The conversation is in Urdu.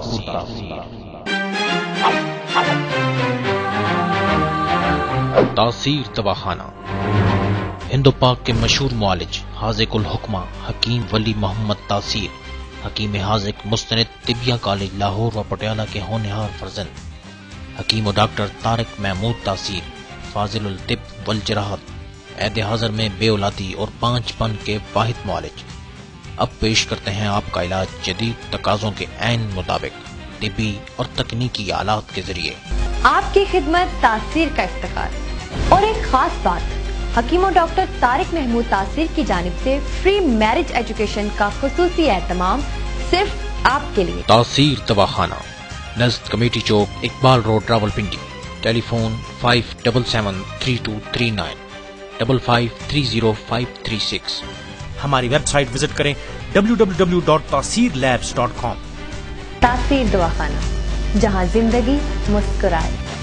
تاثیر دواخانہ ہند و پاک کے مشہور معالج حاذق الحکمہ حکیم ولی محمد تاثیر، حکیم حاذق مستند طبیہ کالج لاہور و پٹیالہ کے ہونہار فرزند، حکیم و ڈاکٹر طارق محمود تاثیر، فاضل الطب والجراحت، عہد حاضر میں بے اولادی اور 5 پن کے واحد معالج۔ اب پیش کرتے ہیں آپ کا علاج جدید تقاضوں کے عین مطابق طبی اور تکنیکی آلات کے ذریعے۔ آپ کی خدمت تاثیر کا افتخار اور ایک خاص بات، حکیم و ڈاکٹر طارق محمود تاثیر کی جانب سے فری میرج ایجوکیشن کا خصوصی اہتمام صرف آپ کے لیے۔ تاثیر دواخانہ نزد کمیٹی چوک، Iqbal road, Rawalpindi. Telephone 57773239 55305536۔ ہماری ویب سائٹ وزٹ کریں www.tasirlabs.com۔ تاثیر دواخانہ، جہاں زندگی مسکرائے۔